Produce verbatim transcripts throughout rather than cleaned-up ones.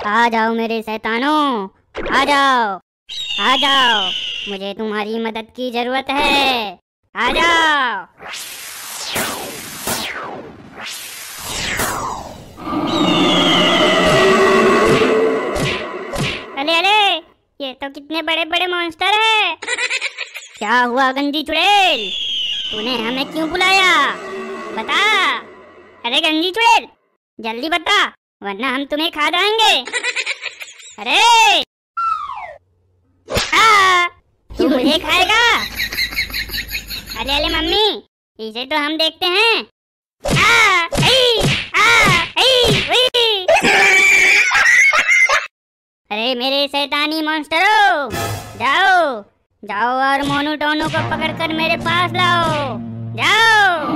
आ जाओ मेरे शैतानों, आ जाओ, आ जाओ, मुझे तुम्हारी मदद की जरूरत है, आ जाओ। अरे अरे, ये तो कितने बड़े बड़े मॉन्स्टर है। क्या हुआ गंदी चुड़ैल, तूने हमें क्यों बुलाया? बता। अरे गंदी चुड़ैल, जल्दी बता, वरना हम तुम्हें खा जाएंगे। अरे आ, तू मुझे खाएगा? अरे अरे मम्मी, इसे तो हम देखते हैं। आ, आई, आ, आई, उई। अरे मेरे शैतानी मॉन्स्टरों, जाओ जाओ और मोनू टोनू को पकड़कर मेरे पास लाओ, जाओ।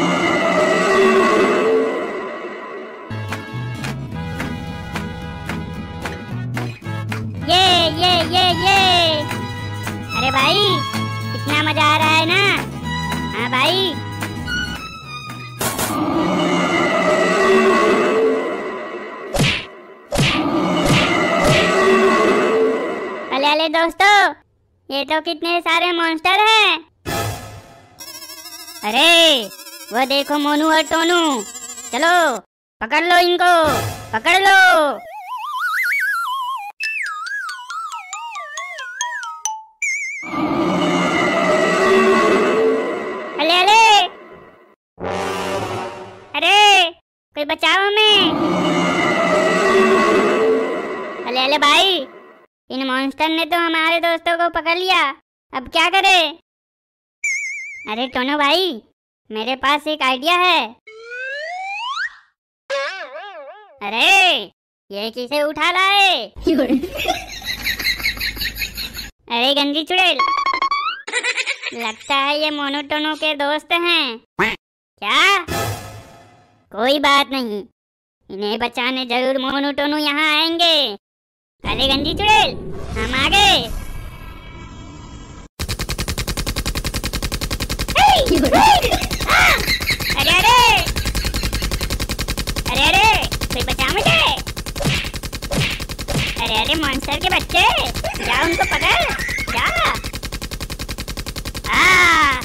ये ये ये ये अरे भाई, कितना मजा आ रहा है ना? हाँ भाई। अले अले दोस्तों, ये तो कितने सारे मॉन्स्टर हैं। अरे वो देखो मोनू और टोनू, चलो पकड़ लो इनको, पकड़ लो। अले अले, अरे कोई बचाओ हमें। अले अले भाई, इन मॉन्स्टर ने तो हमारे दोस्तों को पकड़ लिया, अब क्या करें? अरे टोनू भाई, मेरे पास एक आइडिया है। अरे ये किसे उठा लाए? अरे गंदी चुड़ैल, लगता है ये मोनू टोनू के दोस्त हैं। क्या? कोई बात नहीं, इन्हें बचाने जरूर मोनू टोनू यहाँ आएंगे। अरे गंदी चुड़ैल, हम आ गए। अरे अरे अरे अरे, कोई बचा मुझे। अरे अरे मॉन्स्टर के बच्चे, जा उनको पकड़, जा। आ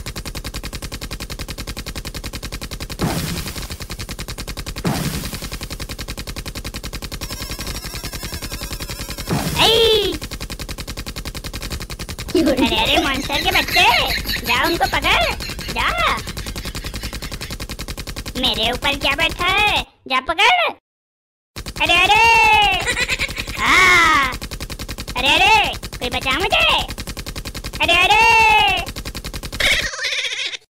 अरे अरे मॉन्स्टर के बच्चे, जा उनको पकड़, जा। मेरे ऊपर क्या बैठा है, जा पकड़। अरे अरे आ, अरे अरे कोई बचा मुझे। अरे अरे